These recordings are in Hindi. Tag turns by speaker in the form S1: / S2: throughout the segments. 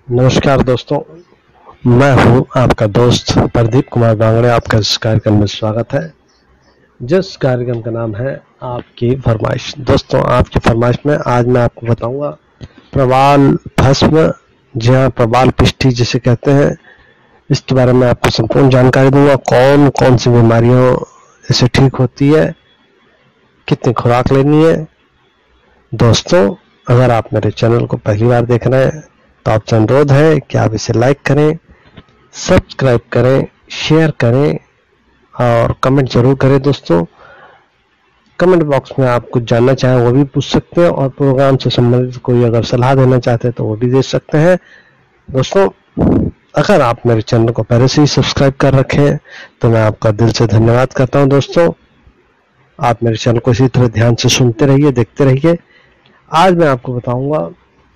S1: नमस्कार दोस्तों, मैं हूं आपका दोस्त प्रदीप कुमार बांगड़े। आपका इस कार्यक्रम में स्वागत है, जिस कार्यक्रम का नाम है आपकी फरमाइश। दोस्तों, आपकी फरमाइश में आज मैं आपको बताऊंगा प्रवाल भस्म, जी हाँ, प्रवाल पिष्ठी जिसे कहते हैं, इसके बारे में आपको संपूर्ण जानकारी दूंगा। कौन कौन सी बीमारियों इससे ठीक होती है, कितनी खुराक लेनी है। दोस्तों, अगर आप मेरे चैनल को पहली बार देख रहे हैं तो आपसे अनुरोध है कि आप इसे लाइक करें, सब्सक्राइब करें, शेयर करें और कमेंट जरूर करें। दोस्तों, कमेंट बॉक्स में आप कुछ जानना चाहें वो भी पूछ सकते हैं, और प्रोग्राम से संबंधित कोई अगर सलाह देना चाहते हैं तो वो भी दे सकते हैं। दोस्तों, अगर आप मेरे चैनल को पहले से ही सब्सक्राइब कर रखे हैं तो मैं आपका दिल से धन्यवाद करता हूं। दोस्तों, आप मेरे चैनल को इसी तरह ध्यान से सुनते रहिए, देखते रहिए। आज मैं आपको बताऊंगा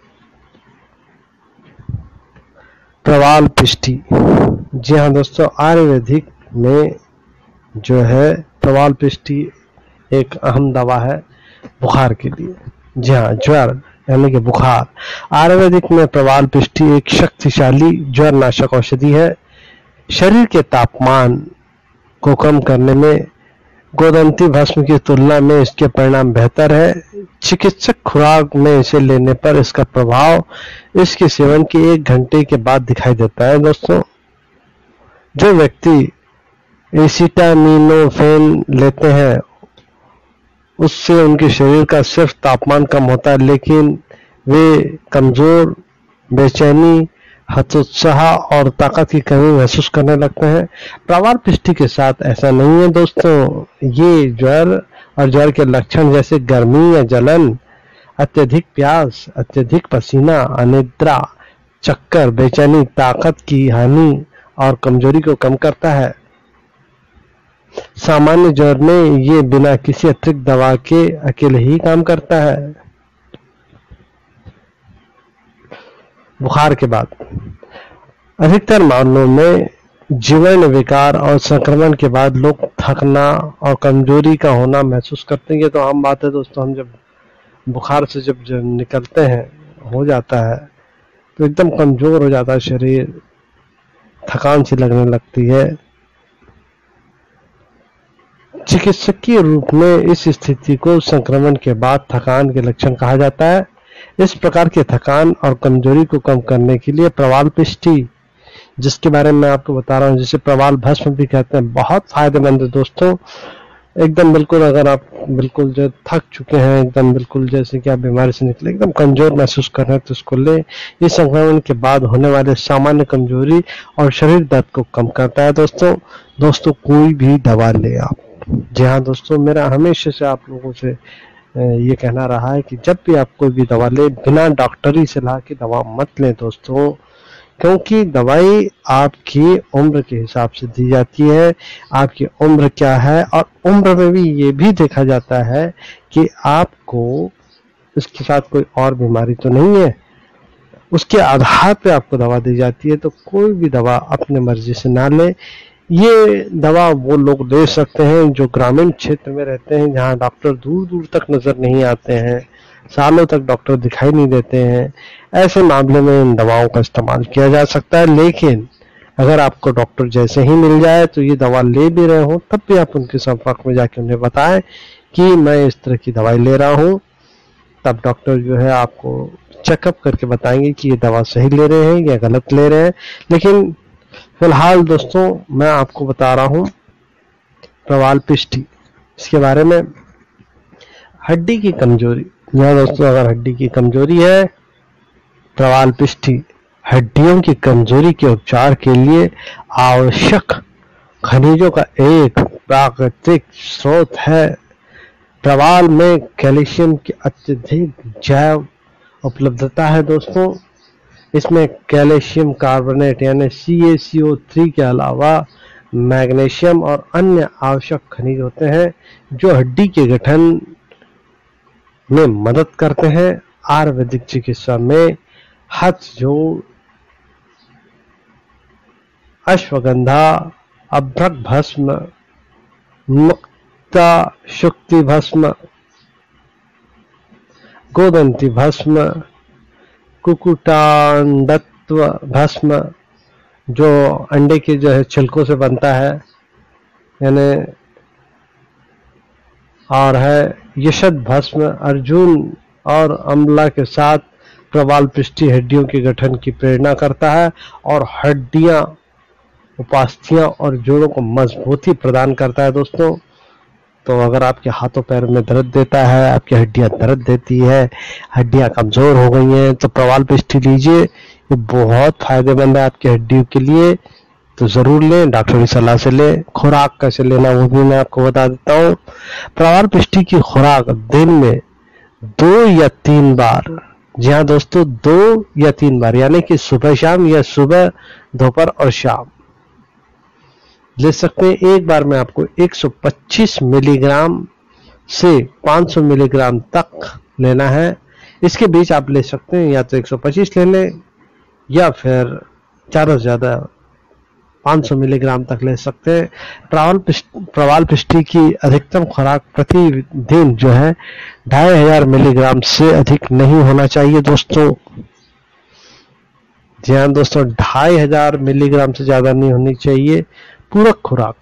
S1: प्रवाल पिष्ठी। जी हाँ दोस्तों, आयुर्वेदिक में जो है प्रवाल पिष्ठी एक अहम दवा है बुखार के लिए। जी हाँ, ज्वर यानी कि बुखार। आयुर्वेदिक में प्रवाल पिष्ठी एक शक्तिशाली ज्वर नाशक औषधि है। शरीर के तापमान को कम करने में गोदंती भस्म की तुलना में इसके परिणाम बेहतर है। चिकित्सक खुराक में इसे लेने पर इसका प्रभाव इसके सेवन के 1 घंटे के बाद दिखाई देता है। दोस्तों, जो व्यक्ति एसिटामिनोफेन लेते हैं उससे उनके शरीर का सिर्फ तापमान कम होता है, लेकिन वे कमजोर, बेचैनी, हतोत्साह और ताकत की कमी महसूस करने लगते हैं। प्रवाल पिष्ठी के साथ ऐसा नहीं है। दोस्तों, ये ज्वर और ज्वर के लक्षण जैसे गर्मी या जलन, अत्यधिक प्यास, अत्यधिक पसीना, अनिद्रा, चक्कर, बेचैनी, ताकत की हानि और कमजोरी को कम करता है। सामान्य ज्वर में ये बिना किसी अतिरिक्त दवा के अकेले ही काम करता है। बुखार के बाद अधिकतर मामलों में जीवर्ण विकार और संक्रमण के बाद लोग थकना और कमजोरी का होना महसूस करते हैं। ये तो आम बात है दोस्तों। हम जब बुखार से जब निकलते हैं, हो जाता है, तो एकदम कमजोर हो जाता है शरीर, थकान सी लगने लगती है। चिकित्सकीय रूप में इस स्थिति को संक्रमण के बाद थकान के लक्षण कहा जाता है। इस प्रकार की थकान और कमजोरी को कम करने के लिए प्रवाल पिष्ठी, जिसके बारे में मैं आपको बता रहा हूँ, जिसे प्रवाल भस्म भी कहते हैं, बहुत फायदेमंद है। दोस्तों, एकदम बिल्कुल अगर आप बिल्कुल जो थक चुके हैं, एकदम बिल्कुल जैसे कि आप बीमारी से निकले, एकदम कमजोर महसूस कर रहे हैं, तो इसको ले। ये संक्रमण के बाद होने वाले सामान्य कमजोरी और शरीर दर्द को कम करता है। दोस्तों, कोई भी दवा ले आप। जी हाँ दोस्तों, मेरा हमेशा से आप लोगों से ये कहना रहा है कि जब भी आप कोई भी दवा ले, बिना डॉक्टरी सलाह की दवा मत लें दोस्तों, क्योंकि दवाई आपकी उम्र के हिसाब से दी जाती है। आपकी उम्र क्या है, और उम्र में भी ये भी देखा जाता है कि आपको इसके साथ कोई और बीमारी तो नहीं है, उसके आधार पे आपको दवा दी जाती है। तो कोई भी दवा अपने मर्जी से ना ले। ये दवा वो लोग ले सकते हैं जो ग्रामीण क्षेत्र में रहते हैं, जहाँ डॉक्टर दूर दूर तक नजर नहीं आते हैं, सालों तक डॉक्टर दिखाई नहीं देते हैं। ऐसे मामले में इन दवाओं का इस्तेमाल किया जा सकता है। लेकिन अगर आपको डॉक्टर जैसे ही मिल जाए तो ये दवा ले भी रहे हो, तब भी आप उनके संपर्क में जाके उन्हें बताएं कि मैं इस तरह की दवाई ले रहा हूँ। तब डॉक्टर जो है आपको चेकअप करके बताएंगे कि ये दवा सही ले रहे हैं या गलत ले रहे हैं। लेकिन फिलहाल दोस्तों, मैं आपको बता रहा हूँ प्रवाल पिष्ठी, इसके बारे में। हड्डी की कमजोरी। यहाँ दोस्तों, अगर हड्डी की कमजोरी है, प्रवाल पिष्ठी हड्डियों की कमजोरी के उपचार के लिए आवश्यक खनिजों का एक प्राकृतिक स्रोत है। प्रवाल में कैल्शियम की अत्यधिक जैव उपलब्धता है। दोस्तों, इसमें कैल्शियम कार्बोनेट यानी CaCO3 के अलावा मैग्नीशियम और अन्य आवश्यक खनिज होते हैं जो हड्डी के गठन में मदद करते हैं। आयुर्वेदिक चिकित्सा में हथजोड़, अश्वगंधा, अभ्रक भस्म, मुक्ता शुक्ति भस्म, गोदंती भस्म, कुकुटांडत सत्व भस्म जो अंडे के जो है छिलकों से बनता है, यानी और है यशद भस्म अर्जुन और अम्ला के साथ प्रवाल पृष्ठी हड्डियों के गठन की प्रेरणा करता है और हड्डियां, उपास्थियां और जोड़ों को मजबूती प्रदान करता है दोस्तों। तो अगर आपके हाथों पैरों में दर्द देता है, आपकी हड्डियां दर्द देती है, हड्डियां कमजोर हो गई हैं, तो प्रवाल पृष्ठी लीजिए, ये बहुत फायदेमंद है आपकी हड्डियों के लिए। तो जरूर लें, डॉक्टर की सलाह से लें। खुराक कैसे लेना वो भी मैं आपको बता देता हूँ। प्रवाल पृष्ठी की खुराक दिन में 2 या 3 बार, जी हाँ दोस्तों, 2 या 3 बार, यानी कि सुबह शाम या सुबह दोपहर और शाम ले सकते हैं। एक बार में आपको 125 मिलीग्राम से 500 मिलीग्राम तक लेना है। इसके बीच आप ले सकते हैं, या तो 125 ले लें या फिर ज़्यादा से ज़्यादा 500 मिलीग्राम तक ले सकते हैं। प्रवाल पृष्ठी की अधिकतम खुराक प्रतिदिन जो है 2500 मिलीग्राम से अधिक नहीं होना चाहिए दोस्तों। जी हाँ दोस्तों, 2500 मिलीग्राम से ज़्यादा नहीं होनी चाहिए पूरक खुराक।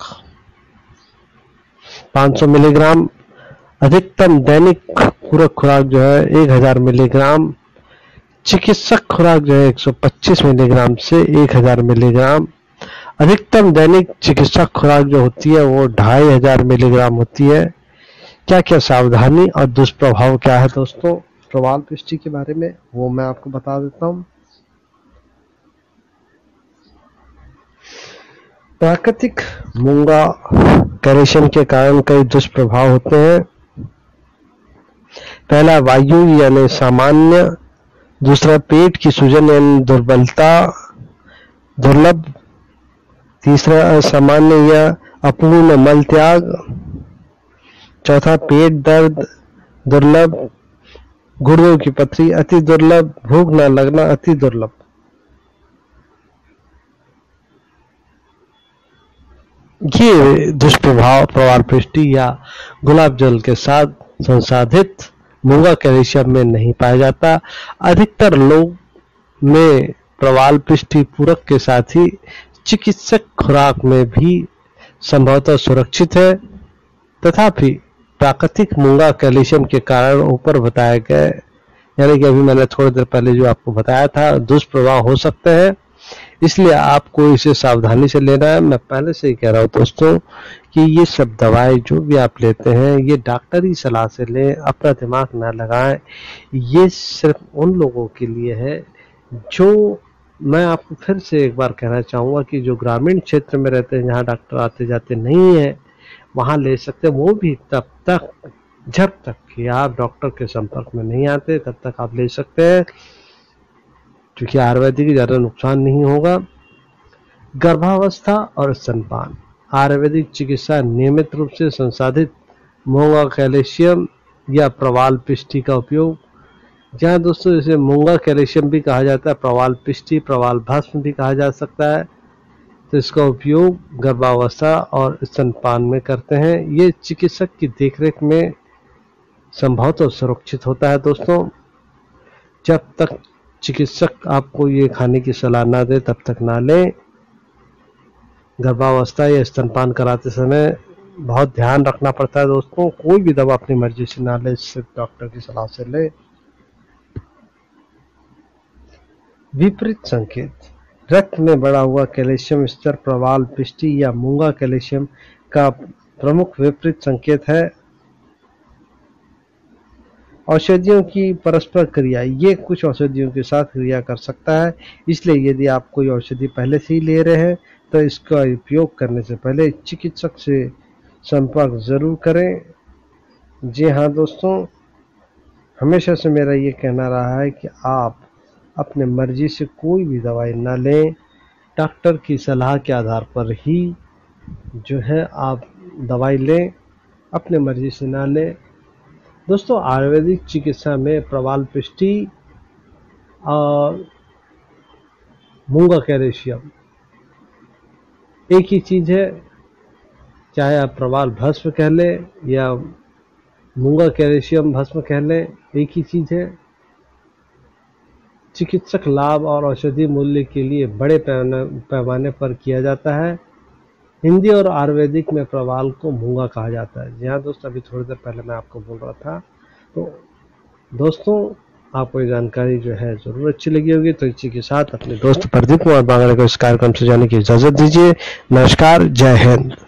S1: 500 मिलीग्राम अधिकतम दैनिक पूरक खुराक जो है 1000 मिलीग्राम। चिकित्सक खुराक जो है 125 मिलीग्राम से 1000 मिलीग्राम। अधिकतम दैनिक चिकित्सक खुराक जो होती है वो 2500 मिलीग्राम होती है। क्या क्या सावधानी और दुष्प्रभाव क्या है दोस्तों प्रवाल पृष्ठी के बारे में, वो मैं आपको बता देता हूँ। प्राकृतिक मूंगा कैल्शियम के कारण कई दुष्प्रभाव होते हैं। पहला, वायु यानी सामान्य। दूसरा, पेट की सूजन यानी दुर्बलता दुर्लभ। तीसरा, असामान्य या अपूर्ण मल त्याग। चौथा, पेट दर्द दुर्लभ। गुर्दों की पथरी अति दुर्लभ। भूख न लगना अति दुर्लभ। ये दुष्प्रभाव प्रवाल पृष्ठी या गुलाब जल के साथ संसाधित मूंगा कैल्शियम में नहीं पाया जाता। अधिकतर लोग में प्रवाल पृष्ठी पूरक के साथ ही चिकित्सक खुराक में भी संभवतः सुरक्षित है। तथापि प्राकृतिक मूंगा कैल्शियम के कारण ऊपर बताए गए, यानी कि अभी मैंने थोड़ी देर पहले जो आपको बताया था, दुष्प्रभाव हो सकते हैं। इसलिए आपको इसे सावधानी से लेना है। मैं पहले से ही कह रहा हूँ दोस्तों कि ये सब दवाएं जो भी आप लेते हैं ये डॉक्टरी सलाह से लें, अपना दिमाग ना लगाएं। ये सिर्फ उन लोगों के लिए है जो, मैं आपको फिर से एक बार कहना चाहूँगा कि जो ग्रामीण क्षेत्र में रहते हैं, जहाँ डॉक्टर आते जाते नहीं है, वहाँ ले सकते हैं। वो भी तब तक जब तक कि आप डॉक्टर के संपर्क में नहीं आते, तब तक आप ले सकते हैं, क्योंकि आयुर्वेदिक ज़्यादा नुकसान नहीं होगा। गर्भावस्था और स्तनपान, आयुर्वेदिक चिकित्सा नियमित रूप से संसाधित मूंगा कैल्शियम या प्रवाल पृष्ठी का उपयोग, जहाँ दोस्तों इसे मूंगा कैल्शियम भी कहा जाता है, प्रवाल पृष्ठी, प्रवाल भस्म भी कहा जा सकता है, तो इसका उपयोग गर्भावस्था और स्तनपान में करते हैं। ये चिकित्सक की देखरेख में संभवतः सुरक्षित होता है दोस्तों। जब तक चिकित्सक आपको ये खाने की सलाह ना दे तब तक ना लें। गर्भावस्था या स्तनपान कराते समय बहुत ध्यान रखना पड़ता है दोस्तों। कोई भी दवा अपनी मर्जी से ना ले, सिर्फ डॉक्टर की सलाह से ले। विपरीत संकेत, रक्त में बढ़ा हुआ कैल्शियम स्तर प्रवाल पृष्ठी या मूंगा कैल्शियम का प्रमुख विपरीत संकेत है। औषधियों की परस्पर क्रिया, ये कुछ औषधियों के साथ क्रिया कर सकता है, इसलिए यदि आप कोई औषधि पहले से ही ले रहे हैं तो इसका उपयोग करने से पहले चिकित्सक से संपर्क जरूर करें। जी हाँ दोस्तों, हमेशा से मेरा ये कहना रहा है कि आप अपने मर्जी से कोई भी दवाई ना लें, डॉक्टर की सलाह के आधार पर ही जो है आप दवाई लें, अपने मर्जी से ना लें। दोस्तों, आयुर्वेदिक चिकित्सा में प्रवाल पृष्ठी और मूंगा कैल्शियम एक ही चीज़ है, चाहे आप प्रवाल भस्म कह लें या मूंगा कैल्शियम भस्म कह लें, एक ही चीज़ है। चिकित्सक लाभ और औषधि मूल्य के लिए बड़े पैमाने पर किया जाता है। हिंदी और आयुर्वेदिक में प्रवाल को मूंगा कहा जाता है। जी हाँ दोस्त, अभी थोड़ी देर पहले मैं आपको बोल रहा था। तो दोस्तों, आपको ये जानकारी जो है जरूर अच्छी लगी होगी, तो इसी के साथ अपने दोस्त प्रदीप कुमार बांगड़े को इस कार्यक्रम से जाने की इजाजत दीजिए। नमस्कार, जय हिंद।